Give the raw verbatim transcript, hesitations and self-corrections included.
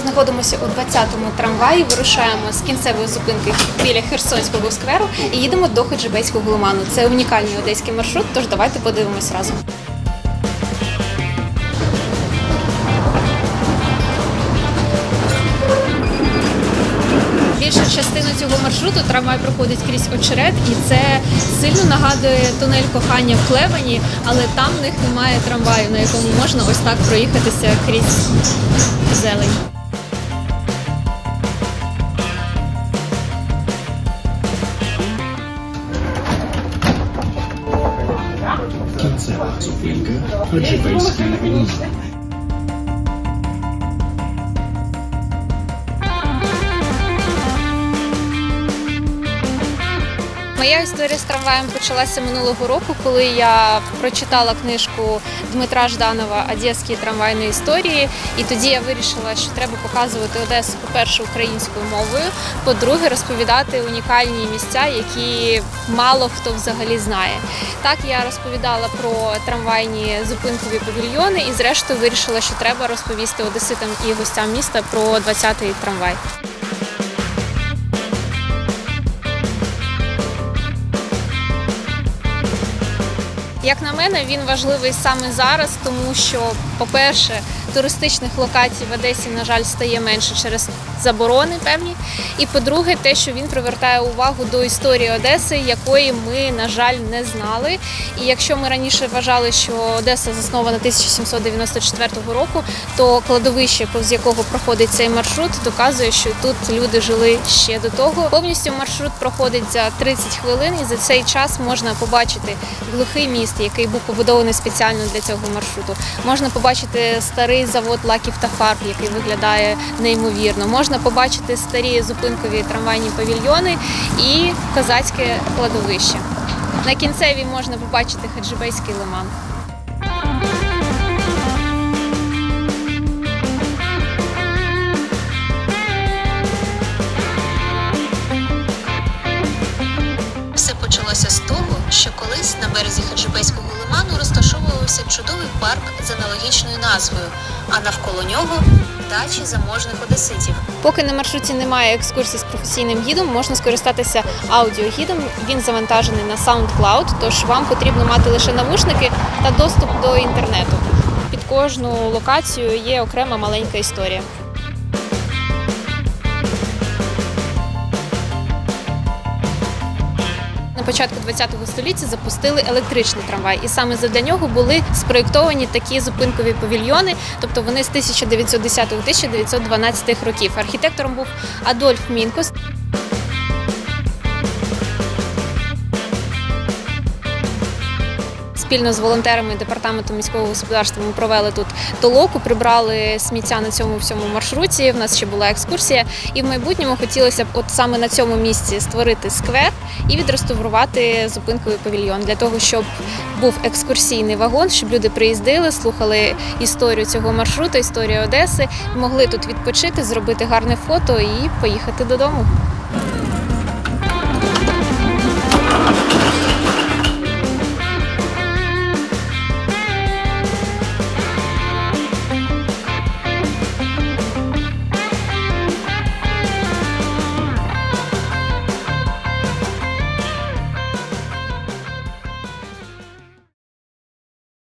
знаходимося у двадцятому трамваї, вирушаємо з кінцевої зупинки біля Херсонського скверу і їдемо до Хаджибейського лиману. Це унікальний одеський маршрут, тож давайте подивимось разом. Більша частина цього маршруту трамвай проходить крізь очерет, і це сильно нагадує тунель кохання в Клевані, але там в них немає трамваю, на якому можна ось так проїхатися крізь зелень. Кінцева зупинка Хаджибейський лиман. Моя історія з трамваєм почалася минулого року, коли я прочитала книжку Дмитра Жданова «Одеські трамвайні історії». І тоді я вирішила, що треба показувати Одесу, по-перше, українською мовою, по-друге, розповідати унікальні місця, які мало хто взагалі знає. Так я розповідала про трамвайні зупинкові павільйони і зрештою вирішила, що треба розповісти одеситам і гостям міста про двадцятий трамвай. Як на мене, він важливий саме зараз, тому що, по-перше, туристичних локацій в Одесі, на жаль, стає менше через заборони певні. І, по-друге, те, що він привертає увагу до історії Одеси, якої ми, на жаль, не знали. І якщо ми раніше вважали, що Одеса заснована тисяча сімсот дев'яносто четвертого року, то кладовище, повз якого проходить цей маршрут, доказує, що тут люди жили ще до того. Повністю маршрут проходить за тридцять хвилин, і за цей час можна побачити глухий міст, який був побудований спеціально для цього маршруту. Можна побачити старий завод лаків та фарб, який виглядає неймовірно. Можна побачити старі зупинкові трамвайні павільйони і козацьке кладовище. На кінцевій можна побачити Хаджибейський лиман. Все почалося з того, що колись на березі Хаджибейського лиману розташовувався чудовий парк з аналогічною назвою, а навколо нього – дачі заможних одеситів. Поки на маршруті немає екскурсій з професійним гідом, можна скористатися аудіогідом. Він завантажений на SoundCloud, тож вам потрібно мати лише навушники та доступ до інтернету. Під кожну локацію є окрема маленька історія. На початку двадцятого століття запустили електричний трамвай, і саме задля нього були спроєктовані такі зупинкові павільйони, тобто вони з тисяча дев'ятсот десятого - тисяча дев'ятсот дванадцятого років. Архітектором був Адольф Мінкус. Спільно з волонтерами департаменту міського господарства ми провели тут толоку, прибрали сміття на цьому всьому маршруті, в нас ще була екскурсія. І в майбутньому хотілося б от саме на цьому місці створити сквер і відреставрувати зупинковий павільйон, для того, щоб був екскурсійний вагон, щоб люди приїздили, слухали історію цього маршруту, історію Одеси, могли тут відпочити, зробити гарне фото і поїхати додому.